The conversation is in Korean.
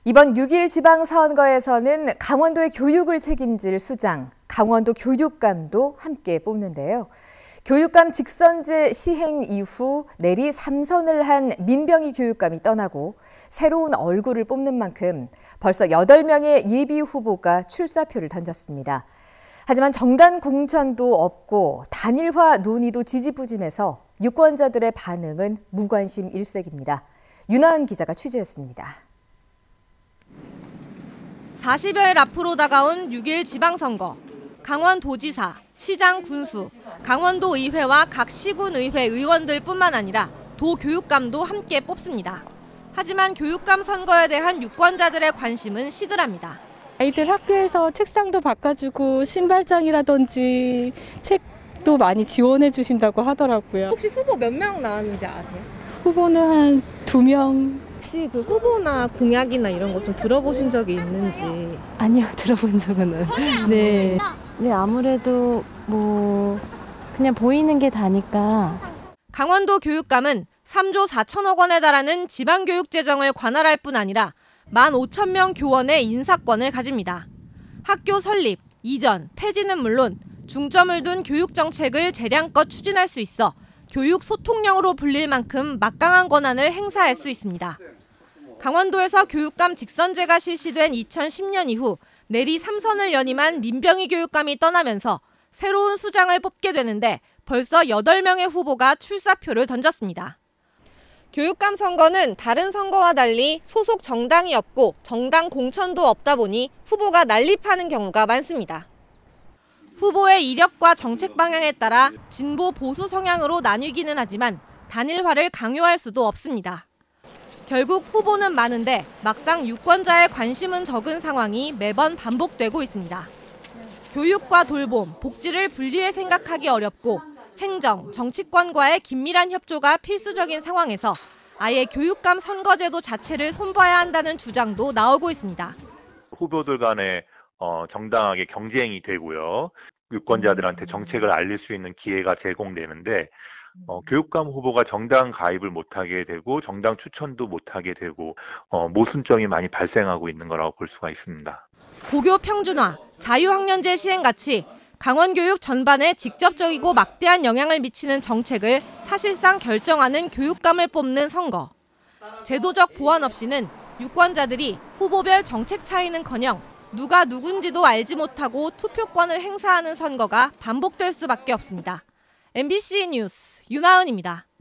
이번 6.1 지방선거에서는 강원도의 교육을 책임질 수장, 강원도 교육감도 함께 뽑는데요. 교육감 직선제 시행 이후 내리 3선을 한 민병희 교육감이 떠나고 새로운 얼굴을 뽑는 만큼 벌써 8명의 예비 후보가 출사표를 던졌습니다. 하지만 정당 공천도 없고 단일화 논의도 지지부진해서 유권자들의 반응은 무관심 일색입니다. 윤하은 기자가 취재했습니다. 40여일 앞으로 다가온 6.1 지방선거. 강원도지사, 시장 군수, 강원도의회와 각 시군의회 의원들뿐만 아니라 도교육감도 함께 뽑습니다. 하지만 교육감 선거에 대한 유권자들의 관심은 시들합니다. 아이들 학교에서 책상도 바꿔주고 신발장이라든지 책도 많이 지원해 주신다고 하더라고요. 혹시 후보 몇 명 나왔는지 아세요? 후보는 한 2명. 혹시 그 후보나 공약이나 이런 거 좀 들어보신 적이 있는지? 아니요, 들어본 적은 없어요. 네. 네, 아무래도 그냥 보이는 게 다니까. 강원도 교육감은 3조 4천억 원에 달하는 지방교육 재정을 관할할 뿐 아니라 15,000명 교원의 인사권을 가집니다. 학교 설립, 이전, 폐지는 물론 중점을 둔 교육 정책을 재량껏 추진할 수 있어 교육 소통령으로 불릴 만큼 막강한 권한을 행사할 수 있습니다. 강원도에서 교육감 직선제가 실시된 2010년 이후 내리 3선을 연임한 민병희 교육감이 떠나면서 새로운 수장을 뽑게 되는데 벌써 8명의 후보가 출사표를 던졌습니다. 교육감 선거는 다른 선거와 달리 소속 정당이 없고 정당 공천도 없다 보니 후보가 난립하는 경우가 많습니다. 후보의 이력과 정책 방향에 따라 진보 보수 성향으로 나뉘기는 하지만 단일화를 강요할 수도 없습니다. 결국 후보는 많은데 막상 유권자의 관심은 적은 상황이 매번 반복되고 있습니다. 교육과 돌봄, 복지를 분리해 생각하기 어렵고 행정, 정치권과의 긴밀한 협조가 필수적인 상황에서 아예 교육감 선거제도 자체를 손봐야 한다는 주장도 나오고 있습니다. 후보들 간에 정당하게 경쟁이 되고요. 유권자들한테 정책을 알릴 수 있는 기회가 제공되는데 교육감 후보가 정당 가입을 못하게 되고 정당 추천도 못하게 되고 모순점이 많이 발생하고 있는 거라고 볼 수가 있습니다. 고교 평준화, 자유학년제 시행 같이 강원교육 전반에 직접적이고 막대한 영향을 미치는 정책을 사실상 결정하는 교육감을 뽑는 선거. 제도적 보완 없이는 유권자들이 후보별 정책 차이는커녕 누가 누군지도 알지 못하고 투표권을 행사하는 선거가 반복될 수밖에 없습니다. MBC 뉴스 윤하은입니다.